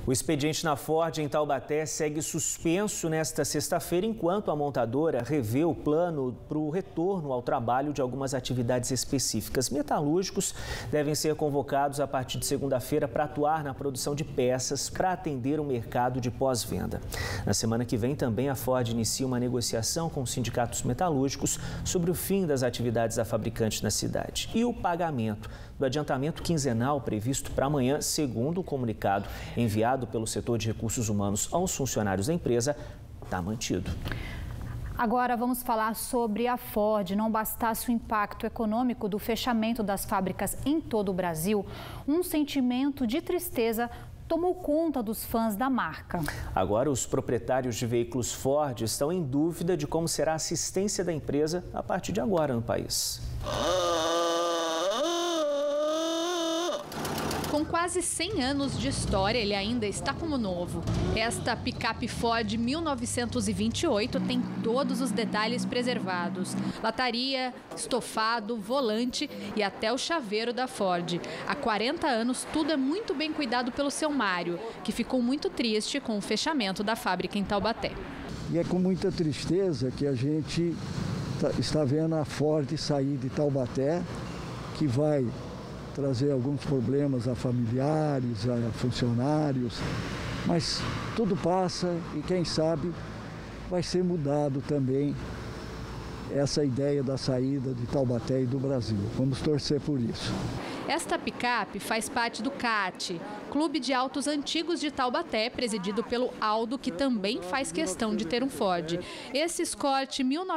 O expediente na Ford em Taubaté segue suspenso nesta sexta-feira, enquanto a montadora revê o plano para o retorno ao trabalho de algumas atividades específicas. Metalúrgicos devem ser convocados a partir de segunda-feira para atuar na produção de peças para atender o mercado de pós-venda. Na semana que vem, também a Ford inicia uma negociação com os sindicatos metalúrgicos sobre o fim das atividades da fabricante na cidade. E o pagamento do adiantamento quinzenal previsto para amanhã, segundo o comunicado enviado pelo setor de recursos humanos aos funcionários da empresa, está mantido. Agora vamos falar sobre a Ford. Não bastasse o impacto econômico do fechamento das fábricas em todo o Brasil, um sentimento de tristeza tomou conta dos fãs da marca. Agora, os proprietários de veículos Ford estão em dúvida de como será a assistência da empresa a partir de agora no país. Com quase 100 anos de história, ele ainda está como novo. Esta picape Ford 1928 tem todos os detalhes preservados. Lataria, estofado, volante e até o chaveiro da Ford. Há 40 anos, tudo é muito bem cuidado pelo seu Mário, que ficou muito triste com o fechamento da fábrica em Taubaté. E é com muita tristeza que a gente está vendo a Ford sair de Taubaté, que vai trazer alguns problemas a familiares, a funcionários, mas tudo passa e quem sabe vai ser mudado também essa ideia da saída de Taubaté e do Brasil. Vamos torcer por isso. Esta picape faz parte do CAT, Clube de Autos Antigos de Taubaté, presidido pelo Aldo, que também faz questão de ter um Ford. Esse Escort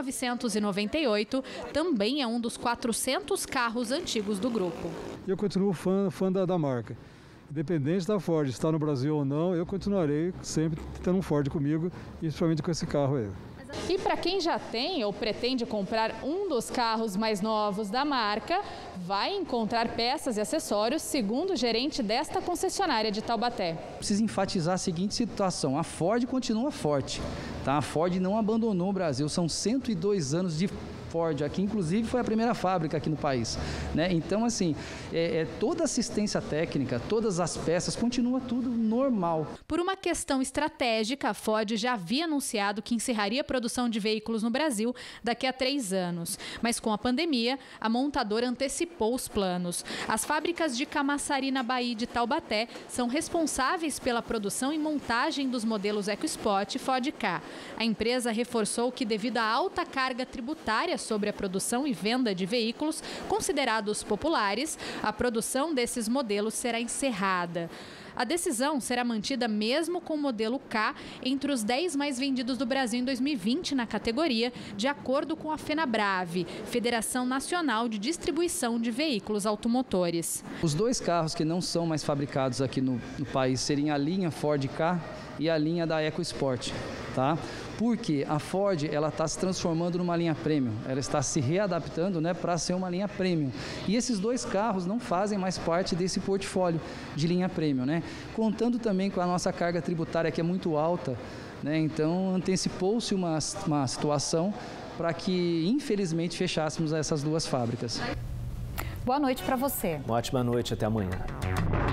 1998 também é um dos 400 carros antigos do grupo. Eu continuo fã da marca. Independente da Ford estar no Brasil ou não, eu continuarei sempre tendo um Ford comigo, e principalmente com esse carro aí. E para quem já tem ou pretende comprar um dos carros mais novos da marca, vai encontrar peças e acessórios, segundo o gerente desta concessionária de Taubaté. Preciso enfatizar a seguinte situação: a Ford continua forte, tá? A Ford não abandonou o Brasil, são 102 anos de Ford aqui, inclusive foi a primeira fábrica aqui no país, né? Então, assim, toda a assistência técnica, todas as peças, continua tudo normal. Por uma questão estratégica, a Ford já havia anunciado que encerraria a produção de veículos no Brasil daqui a 3 anos. Mas com a pandemia, a montadora antecipou os planos. As fábricas de Camaçari, na Bahia, e de Taubaté são responsáveis pela produção e montagem dos modelos EcoSport e Ford Ka. A empresa reforçou que, devido à alta carga tributária sobre a produção e venda de veículos considerados populares, a produção desses modelos será encerrada. A decisão será mantida mesmo com o modelo K entre os 10 mais vendidos do Brasil em 2020 na categoria, de acordo com a FenaBrave, Federação Nacional de Distribuição de Veículos Automotores. Os dois carros que não são mais fabricados aqui no país seriam a linha Ford Ka e a linha da EcoSport, tá? Porque a Ford ela está se transformando numa linha premium, ela está se readaptando, né, para ser uma linha premium. E esses dois carros não fazem mais parte desse portfólio de linha premium, né? Contando também com a nossa carga tributária, que é muito alta, né? Então antecipou-se uma situação para que, infelizmente, fechássemos essas duas fábricas. Boa noite para você. Uma ótima noite, até amanhã.